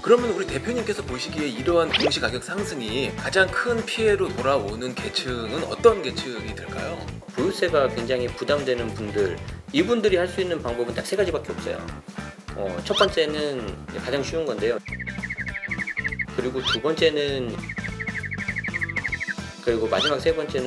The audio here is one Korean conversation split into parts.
그러면 우리 대표님께서 보시기에 이러한 공시 가격 상승이 가장 큰 피해로 돌아오는 계층은 어떤 계층이 될까요? 보유세가 굉장히 부담되는 분들, 이분들이 할 수 있는 방법은 딱 세 가지밖에 없어요. 첫 번째는 가장 쉬운 건데요. 그리고 두 번째는, 그리고 마지막 세 번째는.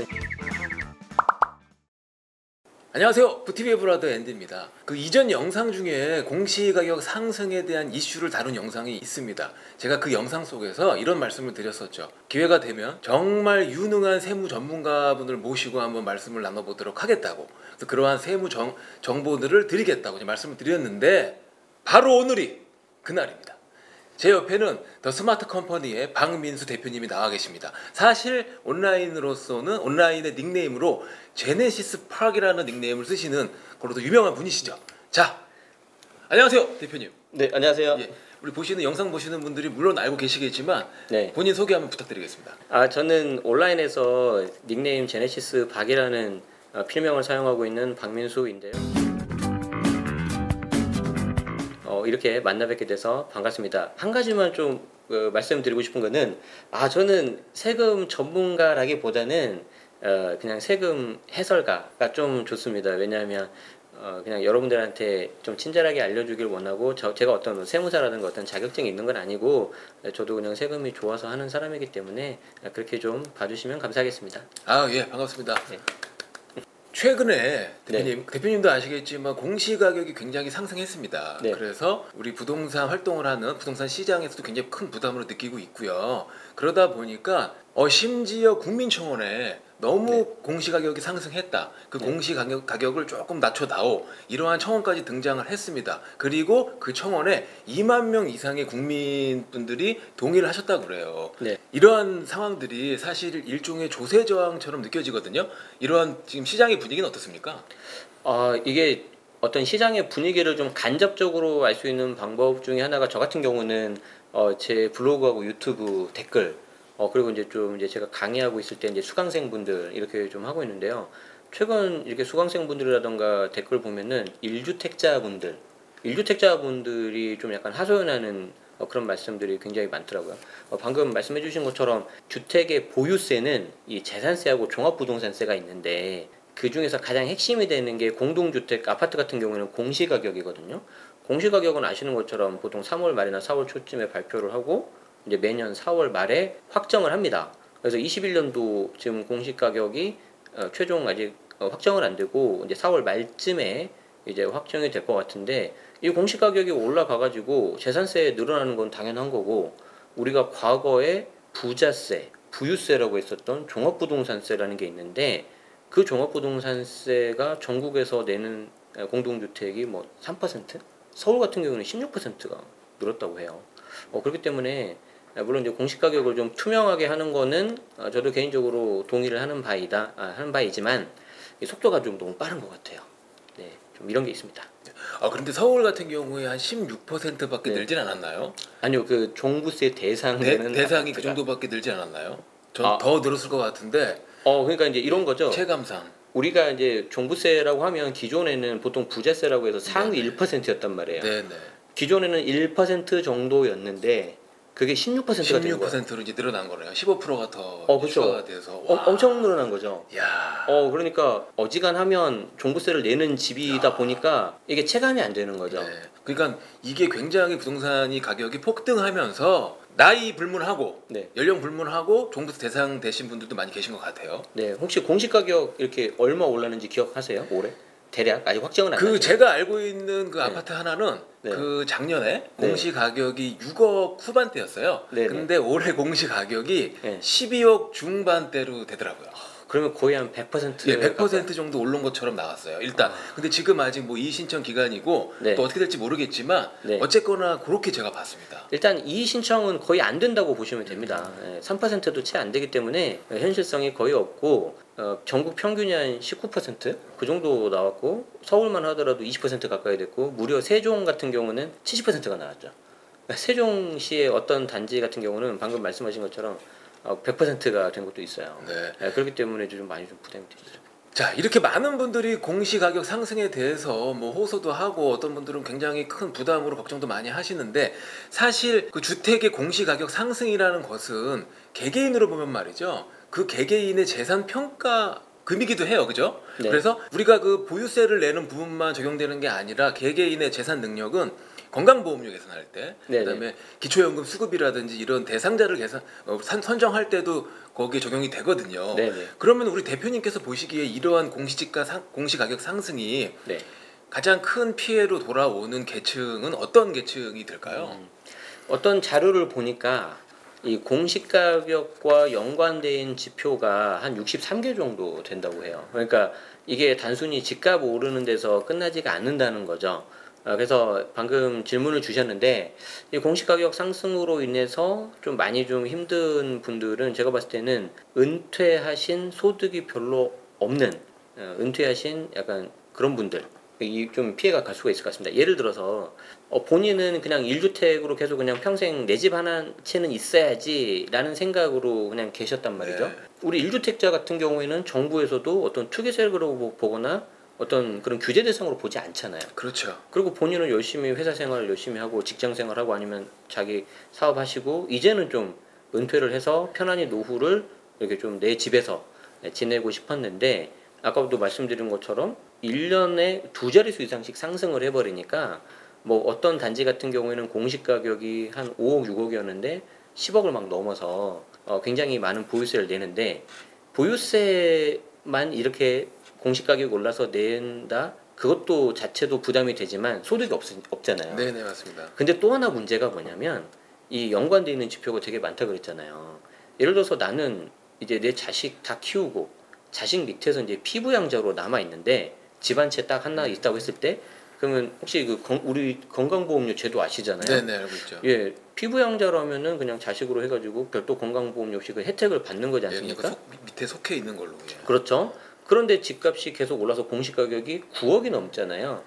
안녕하세요, 부티비의 브라더 앤디입니다. 그 이전 영상 중에 공시가격 상승에 대한 이슈를 다룬 영상이 있습니다. 제가 그 영상 속에서 이런 말씀을 드렸었죠. 기회가 되면 정말 유능한 세무 전문가분을 모시고 한번 말씀을 나눠보도록 하겠다고, 그래서 그러한 세무 정보들을 드리겠다고 말씀을 드렸는데 바로 오늘이 그날입니다. 제 옆에는 더 스마트 컴퍼니의 박민수 대표님이 나와 계십니다. 사실 온라인의 닉네임으로 제네시스 파크라는 닉네임을 쓰시는 걸로도 유명한 분이시죠. 자, 안녕하세요 대표님. 네, 안녕하세요. 예, 우리 영상 보시는 분들이 물론 알고 계시겠지만 네. 본인 소개 한번 부탁드리겠습니다. 저는 온라인에서 닉네임 제네시스 박이라는 필명을 사용하고 있는 박민수인데요. 이렇게 만나 뵙게 돼서 반갑습니다. 한 가지만 좀 말씀드리고 싶은 거는, 저는 세금 전문가라기보다는 그냥 세금 해설가가 좀 좋습니다. 왜냐하면 그냥 여러분들한테 좀 친절하게 알려주길 원하고, 제가 어떤 세무사라든가 어떤 자격증이 있는 건 아니고, 저도 그냥 세금이 좋아서 하는 사람이기 때문에 그렇게 좀 봐주시면 감사하겠습니다. 예, 반갑습니다. 네. 최근에 대표님도 아시겠지만 공시가격이 굉장히 상승했습니다. 네. 그래서 우리 부동산 활동을 하는 부동산 시장에서도 굉장히 큰 부담으로 느끼고 있고요. 그러다 보니까 심지어 국민청원에 너무 공시가격이 상승했다, 그 공시가격을 조금 낮춰다오, 이러한 청원까지 등장을 했습니다. 그리고 그 청원에 2만 명 이상의 국민분들이 동의를 하셨다고 그래요. 네. 이러한 상황들이 사실 일종의 조세 저항처럼 느껴지거든요. 이러한 지금 시장의 분위기는 어떻습니까? 이게 어떤 시장의 분위기를 좀 간접적으로 알 수 있는 방법 중에 하나가, 저 같은 경우는 제 블로그하고 유튜브 댓글, 그리고 이제 제가 강의하고 있을 때 수강생분들 이렇게 좀 하고 있는데요. 최근 이렇게 수강생분들이라던가 댓글 보면은 1주택자분들이 좀 약간 하소연하는 그런 말씀들이 굉장히 많더라고요. 방금 말씀해 주신 것처럼 주택의 보유세는 이 재산세하고 종합부동산세가 있는데, 그 중에서 가장 핵심이 되는 게 공동주택, 아파트 같은 경우에는 공시가격이거든요. 공시가격은 아시는 것처럼 보통 3월 말이나 4월 초쯤에 발표를 하고 이제 매년 4월 말에 확정을 합니다. 그래서 21년도 지금 공시가격이 최종 아직 확정은 안 되고 이제 4월 말쯤에 이제 확정이 될 것 같은데, 이 공시가격이 올라가가지고 재산세 늘어나는 건 당연한 거고, 우리가 과거에 부자세, 부유세라고 했었던 종합부동산세라는 게 있는데, 그 종합부동산세가 전국에서 내는 공동주택이 3%? 서울 같은 경우는 16%가 늘었다고 해요. 그렇기 때문에 물론 이제 공시가격을 좀 투명하게 하는 거는 저도 개인적으로 동의를 하는 바이지만 속도가 좀 너무 빠른 것 같아요. 네, 좀 이런 게 있습니다. 그런데 서울 같은 경우에 한 16%밖에 늘진 않았나요? 아니요, 그 종부세 대상이 그 정도밖에 늘지 않았나요? 전 더 늘었을 것 같은데. 그러니까 이제 이런 거죠. 체감상. 우리가 이제 종부세라고 하면 기존에는 보통 부자세라고 해서 상위 1%였단 말이에요. 네네. 기존에는 1% 정도였는데 그게 16%가 된 거예요. 16%로 이제 늘어난 거네요. 15%가 더 그렇죠. 추가가 돼서. 엄청 늘어난 거죠. 야. 그러니까 어지간하면 종부세를 내는 집이다 보니까 이게 체감이 안 되는 거죠. 네. 그러니까 이게 굉장히 부동산이 가격이 폭등하면서 나이 불문하고 연령 불문하고 종부세 대상 되신 분들도 많이 계신 것 같아요. 네, 혹시 공시가격 이렇게 얼마 올랐는지 기억하세요? 올해? 대략 아직 확정은 안 났어요. 제가 알고 있는 그 아파트 하나는 그 작년에 공시 가격이 6억 후반대였어요. 근데 올해 공시 가격이 12억 중반대로 되더라고요. 그러면 거의 한 100%? 100% 정도 오른 것처럼 나왔어요. 일단. 근데 지금 아직 이의신청 기간이고 또 어떻게 될지 모르겠지만 어쨌거나 그렇게 제가 봤습니다. 일단 이의신청은 거의 안 된다고 보시면 됩니다. 3%도 채 안 되기 때문에 현실성이 거의 없고, 전국 평균이 한 19%? 그 정도 나왔고, 서울만 하더라도 20% 가까이 됐고, 무려 세종 같은 경우는 70%가 나왔죠. 세종시의 어떤 단지 같은 경우는 방금 말씀하신 것처럼 100%가 된 것도 있어요. 그렇기 때문에 좀 많이 좀 부담이 되시죠. 자, 이렇게 많은 분들이 공시가격 상승에 대해서 뭐 호소도 하고 어떤 분들은 굉장히 큰 부담으로 걱정도 많이 하시는데, 사실 그 주택의 공시가격 상승이라는 것은 개개인으로 보면 말이죠, 그 개개인의 재산 평가 금이기도 해요. 그죠? 네. 그래서 우리가 그 보유세를 내는 부분만 적용되는 게 아니라 개개인의 재산 능력은 건강보험료 계산할 때, 네네. 그다음에 기초연금 수급이라든지 이런 대상자를 선정할 때도 거기에 적용이 되거든요. 네네. 그러면 우리 대표님께서 보시기에 이러한 공시가격 상승이 네. 가장 큰 피해로 돌아오는 계층은 어떤 계층이 될까요? 어떤 자료를 보니까 이 공시가격과 연관된 지표가 한 63개 정도 된다고 해요. 그러니까 이게 단순히 집값 오르는 데서 끝나지가 않는다는 거죠. 그래서 방금 질문을 주셨는데, 이 공시가격 상승으로 인해서 좀 많이 좀 힘든 분들은 제가 봤을 때는 은퇴하신 소득이 별로 없는, 은퇴하신 약간 그런 분들, 이 좀 피해가 갈 수가 있을 것 같습니다. 예를 들어서 본인은 그냥 1주택으로 계속 그냥 평생 내 집 하나 채는 있어야지라는 생각으로 그냥 계셨단 말이죠. 네. 우리 1주택자 같은 경우에는 정부에서도 어떤 투기세력으로 보거나 어떤 그런 규제 대상으로 보지 않잖아요. 그렇죠. 그리고 본인은 열심히 회사 생활을 열심히 하고 직장 생활하고 아니면 자기 사업하시고 이제는 좀 은퇴를 해서 편안히 노후를 이렇게 좀 내 집에서 지내고 싶었는데, 아까도 말씀드린 것처럼 1년에 두 자릿수 이상씩 상승을 해버리니까 뭐 어떤 단지 같은 경우에는 공시가격이 한 5억 6억이었는데 10억을 막 넘어서 굉장히 많은 보유세를 내는데, 보유세만 이렇게 공시가격이 올라서 낸다? 그것도 자체도 부담이 되지만 소득이 없잖아요. 네네, 맞습니다. 근데 또 하나 문제가 뭐냐면 이 연관되어 있는 지표가 되게 많다 그랬잖아요. 예를 들어서 나는 이제 내 자식 다 키우고 자식 밑에서 이제 피부양자로 남아 있는데 집 한 채 딱 하나 있다고 했을 때, 그러면 혹시 우리 건강보험료 제도 아시잖아요. 네네, 알고 있죠. 예, 피부양자라면은 그냥 자식으로 해가지고 별도 건강보험료 없이 그 혜택을 받는 거지 예, 그냥 않습니까? 밑에 속해 있는 걸로. 예. 그렇죠. 그런데 집값이 계속 올라서 공시가격이 9억이 넘잖아요.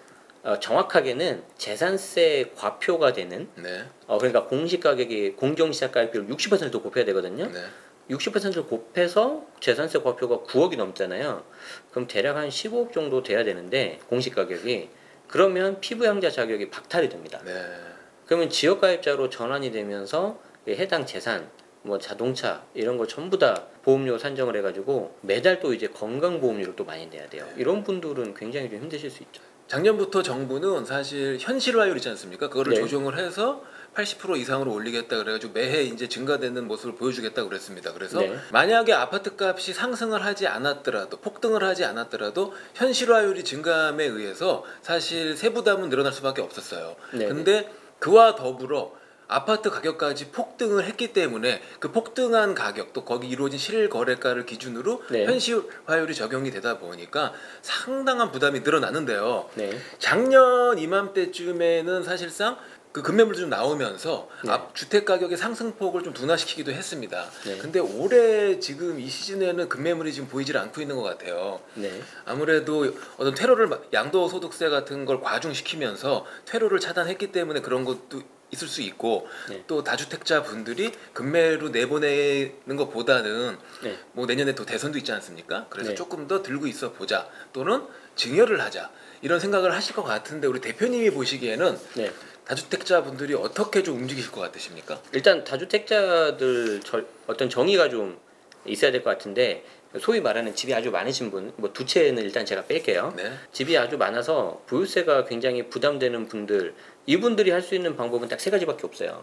정확하게는 재산세 과표가 되는, 네. 그러니까 공시가격이 공정시작가액비율 60%도 곱해야 되거든요. 네. 60%를 곱해서 재산세 과표가 9억이 넘잖아요. 그럼 대략 한 15억 정도 돼야 되는데 공시가격이, 그러면 피부양자 자격이 박탈이 됩니다. 네. 그러면 지역가입자로 전환이 되면서 해당 재산, 뭐 자동차 이런 거 전부 다 보험료 산정을 해가지고 매달 또 이제 건강보험료를 또 많이 내야 돼요. 이런 분들은 굉장히 좀 힘드실 수 있죠. 작년부터 정부는 사실 현실화율 있지 않습니까? 그거를 네. 조정을 해서 80% 이상으로 올리겠다 그래가지고 매해 이제 증가되는 모습을 보여주겠다 그랬습니다. 그래서 네. 만약에 아파트 값이 상승을 하지 않았더라도, 폭등을 하지 않았더라도 현실화율이 증감에 의해서 사실 세부담은 늘어날 수밖에 없었어요. 네. 근데 그와 더불어 아파트 가격까지 폭등을 했기 때문에 그 폭등한 가격, 또 거기 이루어진 실거래가를 기준으로 네. 현실화율이 적용이 되다 보니까 상당한 부담이 늘어나는데요. 네. 작년 이맘때쯤에는 사실상 그 급매물도 좀 나오면서 네. 주택 가격의 상승폭을 좀 둔화시키기도 했습니다. 네. 근데 올해 지금 이 시즌에는 급매물이 지금 보이질 않고 있는 것 같아요. 네. 아무래도 어떤 양도소득세 같은 걸 과중시키면서 퇴로를 차단했기 때문에 그런 것도 있을 수 있고, 네. 또 다주택자 분들이 급매로 내보내는 것보다는 네. 뭐 내년에 또 대선도 있지 않습니까? 그래서 네. 조금 더 들고 있어 보자, 또는 증여를 하자, 이런 생각을 하실 것 같은데, 우리 대표님이 보시기에는 네. 다주택자 분들이 어떻게 좀 움직이실 것 같으십니까? 일단 다주택자들 어떤 정의가 좀 있어야 될 것 같은데, 소위 말하는 집이 아주 많으신 분, 뭐 두 채는 일단 제가 뺄게요. 네. 집이 아주 많아서 보유세가 굉장히 부담되는 분들, 이분들이 할 수 있는 방법은 딱 세 가지밖에 없어요.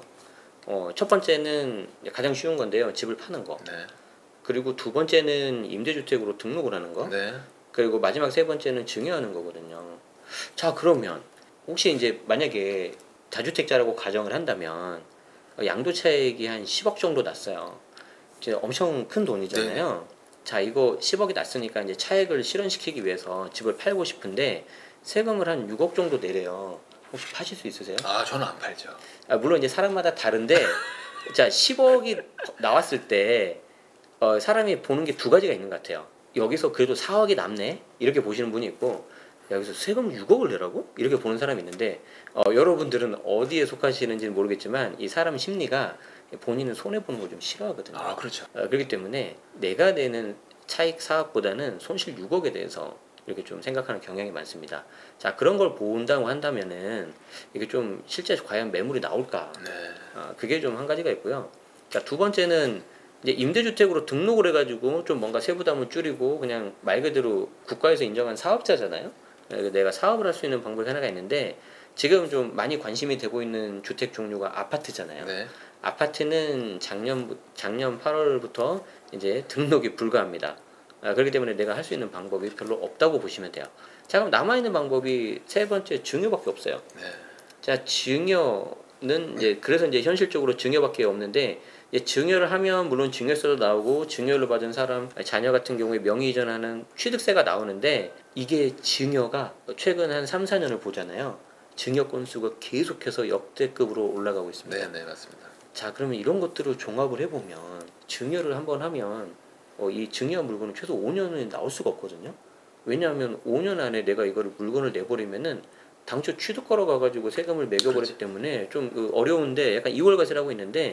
첫 번째는 가장 쉬운 건데요, 집을 파는 거. 네. 그리고 두 번째는 임대주택으로 등록을 하는 거. 네. 그리고 마지막 세 번째는 증여하는 거거든요. 자, 그러면 혹시 이제 만약에 다주택자라고 가정을 한다면 양도차익이 한 10억 정도 났어요. 이제 엄청 큰 돈이잖아요. 자, 이거 10억이 났으니까 이제 차액을 실현시키기 위해서 집을 팔고 싶은데 세금을 한 6억 정도 내래요. 혹시 파실 수 있으세요? 저는 안 팔죠. 물론 이제 사람마다 다른데, 자, 10억이 나왔을 때 사람이 보는 게 두 가지가 있는 것 같아요. 여기서 그래도 4억이 남네? 이렇게 보시는 분이 있고, 여기서 세금 6억을 내라고? 이렇게 보는 사람이 있는데, 여러분들은 어디에 속하시는지는 모르겠지만 이 사람 심리가 본인은 손해보는 걸 좀 싫어하거든요. 그렇죠. 그렇기 때문에 내가 내는 차익 사업보다는 손실 6억에 대해서 이렇게 좀 생각하는 경향이 많습니다. 자, 그런 걸 본다고 한다면은 이게 좀 실제 과연 매물이 나올까? 네. 그게 좀 한 가지가 있고요. 자, 두 번째는 이제 임대주택으로 등록을 해가지고 좀 뭔가 세부담을 줄이고 그냥 말 그대로 국가에서 인정한 사업자잖아요. 내가 사업을 할 수 있는 방법이 하나가 있는데 지금 좀 많이 관심이 되고 있는 주택 종류가 아파트잖아요. 네. 아파트는 작년 8월부터 이제 등록이 불가합니다. 그렇기 때문에 내가 할 수 있는 방법이 별로 없다고 보시면 돼요. 자, 그럼 남아있는 방법이 세 번째 증여밖에 없어요. 네. 자, 증여는 이제 그래서 이제 현실적으로 증여밖에 없는데 이제 증여를 하면 물론 증여세도 나오고 증여를 받은 사람 자녀 같은 경우에 명의 이전하는 취득세가 나오는데 이게 증여가 최근 한 3, 4년을 보잖아요. 증여 건수가 계속해서 역대급으로 올라가고 있습니다. 네, 네, 맞습니다. 자, 그러면 이런 것들을 종합을 해보면 증여를 한번 하면 이 증여 물건은 최소 5년은 나올 수가 없거든요. 왜냐하면 5년 안에 내가 이거를 물건을 내버리면은 당초 취득가로 가가지고 세금을 매겨버리기 그렇지. 때문에 좀 어려운데 약간 이월과세라고 있는데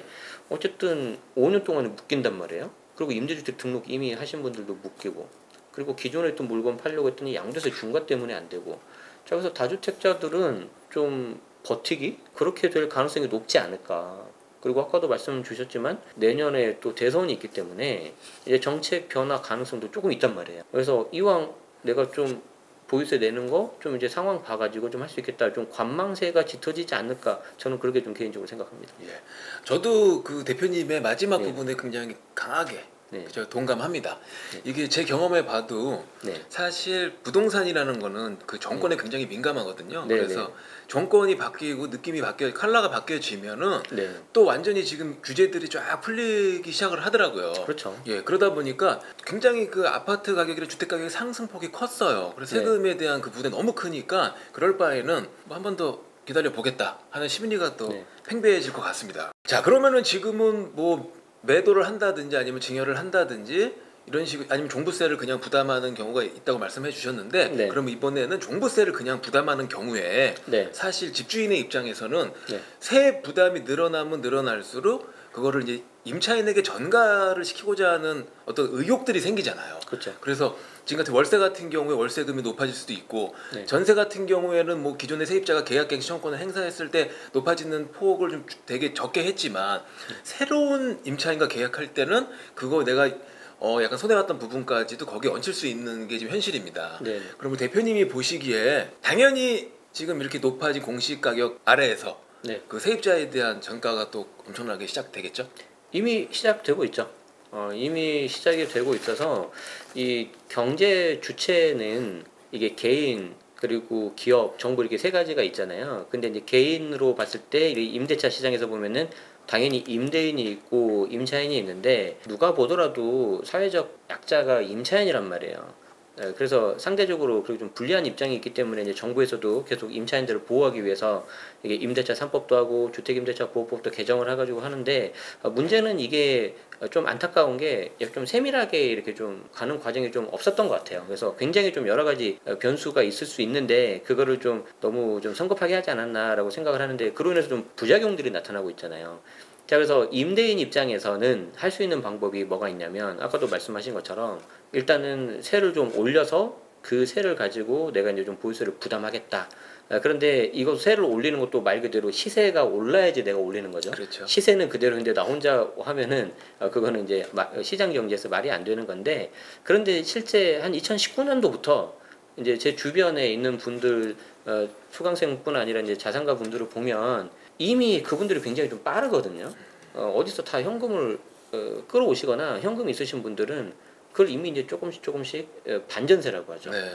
어쨌든 5년 동안은 묶인단 말이에요. 그리고 임대주택 등록 이미 하신 분들도 묶이고 그리고 기존에 있던 물건 팔려고 했더니 양도세 중과 때문에 안 되고 자, 그래서 다주택자들은 좀 버티기 그렇게 될 가능성이 높지 않을까. 그리고 아까도 말씀 주셨지만 내년에 또 대선이 있기 때문에 이제 정책 변화 가능성도 조금 있단 말이에요. 그래서 이왕 내가 좀 보유세 내는 거 좀 이제 상황 봐가지고 좀 할 수 있겠다. 좀 관망세가 짙어지지 않을까. 저는 그렇게 좀 개인적으로 생각합니다. 예. 저도 그 대표님의 마지막 네. 부분에 굉장히 강하게 네. 저 동감합니다. 네. 이게 제 경험에 봐도 네. 사실 부동산이라는 거는 그 정권에 굉장히 민감하거든요. 네, 그래서 네. 정권이 바뀌고 느낌이 바뀌어 컬러가 바뀌어지면은 네. 또 완전히 지금 규제들이 쫙 풀리기 시작을 하더라고요. 그렇죠. 예, 그러다 보니까 굉장히 그 아파트 가격이나 주택 가격의 상승폭이 컸어요. 그래서 네. 세금에 대한 그 부담이 너무 크니까 그럴 바에는 뭐 한 번 더 기다려 보겠다 하는 심리가 또 네. 팽배해질 것 같습니다. 자, 그러면은 지금은 뭐 매도를 한다든지 아니면 증여를 한다든지 이런 식 아니면 종부세를 그냥 부담하는 경우가 있다고 말씀해 주셨는데 네. 그럼 이번에는 종부세를 그냥 부담하는 경우에 네. 사실 집주인의 입장에서는 네. 세 부담이 늘어나면 늘어날수록 그거를 이제 임차인에게 전가를 시키고자 하는 어떤 의욕들이 생기잖아요. 그렇죠. 그래서 지금 같은 월세 같은 경우에 월세금이 높아질 수도 있고 네. 전세 같은 경우에는 뭐 기존의 세입자가 계약갱신 청구권을 행사했을 때 높아지는 폭을 좀 되게 적게 했지만 새로운 임차인과 계약할 때는 그거 내가 약간 손해봤던 부분까지도 거기에 얹힐 수 있는 게 지금 현실입니다. 네. 그러면 대표님이 보시기에 당연히 지금 이렇게 높아진 공시가격 아래에서 네. 그 세입자에 대한 전가가 또 엄청나게 시작되겠죠? 이미 시작되고 있죠. 이미 시작이 되고 있어서 이 경제 주체는 이게 개인 그리고 기업, 정부 이렇게 세 가지가 있잖아요. 근데 이제 개인으로 봤을 때 이 임대차 시장에서 보면은 당연히 임대인이 있고 임차인이 있는데 누가 보더라도 사회적 약자가 임차인이란 말이에요. 그래서 상대적으로 그렇게 좀 불리한 입장이 있기 때문에 이제 정부에서도 계속 임차인들을 보호하기 위해서 이게 임대차 3법도 하고 주택임대차 보호법도 개정을 해가지고 하는데 문제는 이게 좀 안타까운 게 좀 세밀하게 이렇게 좀 가는 과정이 좀 없었던 것 같아요. 그래서 굉장히 좀 여러 가지 변수가 있을 수 있는데 그거를 좀 너무 좀 성급하게 하지 않았나라고 생각을 하는데 그로 인해서 좀 부작용들이 나타나고 있잖아요. 자, 그래서 임대인 입장에서는 할 수 있는 방법이 뭐가 있냐면 아까도 말씀하신 것처럼 일단은 세를 좀 올려서 그 세를 가지고 내가 이제 좀 보유세를 부담하겠다. 그런데 이거 세를 올리는 것도 말 그대로 시세가 올라야지 내가 올리는 거죠. 그렇죠. 시세는 그대로인데 나 혼자 하면은 그거는 이제 시장 경제에서 말이 안 되는 건데 그런데 실제 한 2019년도부터 이제 제 주변에 있는 분들 수강생뿐 아니라 이제 자산가 분들을 보면 이미 그분들이 굉장히 좀 빠르거든요. 어디서 다 현금을 끌어오시거나 현금 있으신 분들은 그걸 이미 이제 조금씩 반전세라고 하죠. 네.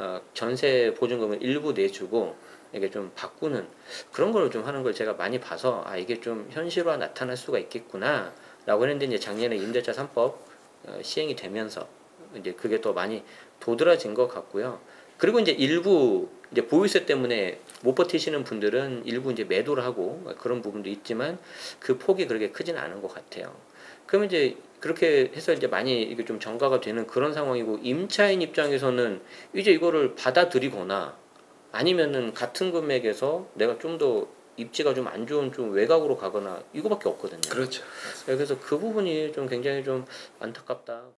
전세 보증금을 일부 내주고 이게 좀 바꾸는 그런 걸 좀 하는 걸 제가 많이 봐서 이게 좀 현실화 나타날 수가 있겠구나라고 했는데 이제 작년에 임대차 3법 시행이 되면서 이제 그게 더 많이 도드라진 것 같고요. 그리고 이제 일부 이제 보유세 때문에 못 버티시는 분들은 일부 이제 매도를 하고 그런 부분도 있지만 그 폭이 그렇게 크지는 않은 것 같아요. 그러면 이제 그렇게 해서 이제 많이 이게 좀 전가가 되는 그런 상황이고 임차인 입장에서는 이제 이거를 받아들이거나 아니면은 같은 금액에서 내가 좀 더 입지가 좀 안 좋은 좀 외곽으로 가거나 이거밖에 없거든요. 그렇죠. 그래서 그 부분이 좀 굉장히 좀 안타깝다.